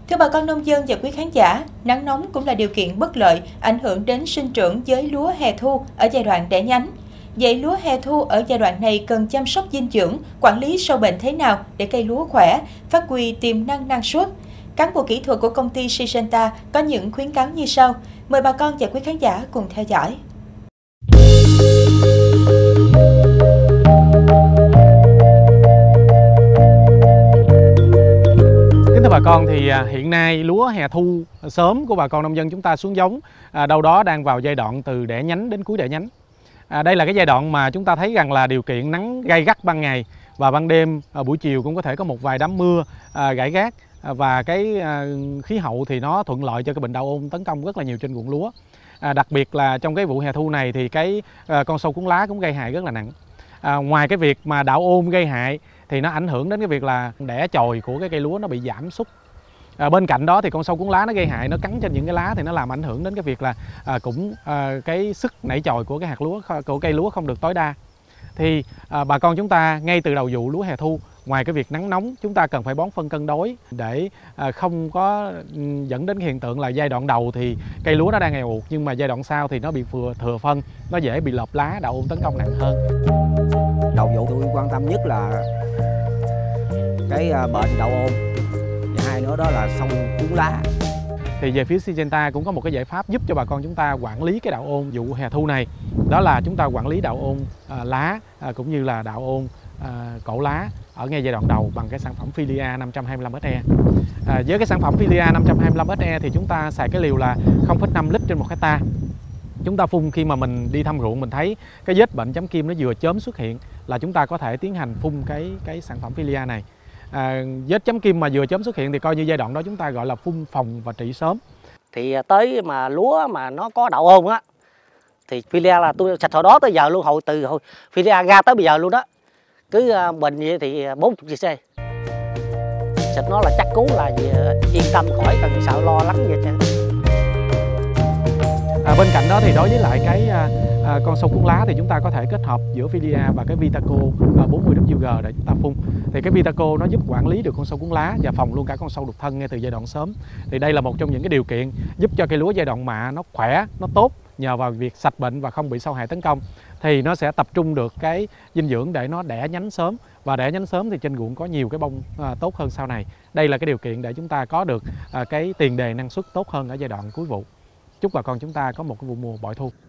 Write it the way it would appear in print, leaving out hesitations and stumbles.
Thưa bà con nông dân và quý khán giả, nắng nóng cũng là điều kiện bất lợi ảnh hưởng đến sinh trưởng với lúa hè thu ở giai đoạn đẻ nhánh. Vậy lúa hè thu ở giai đoạn này cần chăm sóc dinh dưỡng, quản lý sâu bệnh thế nào để cây lúa khỏe, phát huy tiềm năng năng suất? Cán bộ kỹ thuật của công ty Syngenta có những khuyến cáo như sau. Mời bà con và quý khán giả cùng theo dõi. Thưa bà con, thì hiện nay lúa hè thu sớm của bà con nông dân chúng ta xuống giống đâu đó đang vào giai đoạn từ đẻ nhánh đến cuối đẻ nhánh. Đây là cái giai đoạn mà chúng ta thấy rằng là điều kiện nắng gay gắt ban ngày và ban đêm buổi chiều cũng có thể có một vài đám mưa rải rác, và cái khí hậu thì nó thuận lợi cho cái bệnh đạo ôn tấn công rất là nhiều trên ruộng lúa. Đặc biệt là trong cái vụ hè thu này thì cái con sâu cuốn lá cũng gây hại rất là nặng. Ngoài cái việc mà đạo ôn gây hại thì nó ảnh hưởng đến cái việc là đẻ chồi của cái cây lúa nó bị giảm sút. Bên cạnh đó thì con sâu cuốn lá nó gây hại, nó cắn trên những cái lá thì nó làm ảnh hưởng đến cái việc là cái sức nảy chồi của cái hạt lúa, của cây lúa không được tối đa. Thì bà con chúng ta ngay từ đầu vụ lúa hè thu, ngoài cái việc nắng nóng, chúng ta cần phải bón phân cân đối để không có dẫn đến hiện tượng là giai đoạn đầu thì cây lúa nó đang nghèo ụt, nhưng mà giai đoạn sau thì nó bị thừa phân, nó dễ bị lợp lá, đạo ôn tấn công nặng hơn. Đầu vụ tôi quan tâm nhất là cái bệnh đạo ôn, và hai nữa đó là sâu cuốn lá. Thì về phía Syngenta cũng có một cái giải pháp giúp cho bà con chúng ta quản lý cái đạo ôn vụ hè thu này. Đó là chúng ta quản lý đạo ôn lá cũng như là đạo ôn cổ lá ở ngay giai đoạn đầu bằng cái sản phẩm Filia 525SE. Với cái sản phẩm Filia 525SE thì chúng ta xài cái liều là 0,5 lít trên 1 hectare. Chúng ta phun khi mà mình đi thăm ruộng mình thấy cái vết bệnh chấm kim nó vừa chớm xuất hiện là chúng ta có thể tiến hành phun cái sản phẩm Filia này. Vết chấm kim mà vừa chớm xuất hiện thì coi như giai đoạn đó chúng ta gọi là phun phòng và trị sớm. Thì tới mà lúa mà nó có đạo ôn á thì Filia là tôi xịt hồi đó tới giờ luôn, từ hồi Filia ra tới bây giờ luôn đó. Cứ bệnh vậy thì 40cc. Xịt nó là chắc cú là yên tâm, khỏi cần sợ lo lắng gì hết trơn. Bên cạnh đó thì đối với lại cái con sâu cuốn lá thì chúng ta có thể kết hợp giữa Filia và cái Vitaco 40WG để chúng ta phun. Thì cái Vitaco nó giúp quản lý được con sâu cuốn lá và phòng luôn cả con sâu đục thân ngay từ giai đoạn sớm. Thì đây là một trong những cái điều kiện giúp cho cây lúa giai đoạn mạ nó khỏe, nó tốt nhờ vào việc sạch bệnh và không bị sâu hại tấn công. Thì nó sẽ tập trung được cái dinh dưỡng để nó đẻ nhánh sớm, và đẻ nhánh sớm thì trên ruộng có nhiều cái bông tốt hơn sau này. Đây là cái điều kiện để chúng ta có được cái tiền đề năng suất tốt hơn ở giai đoạn cuối vụ. Chúc bà con chúng ta có một cái vụ mùa bội thu.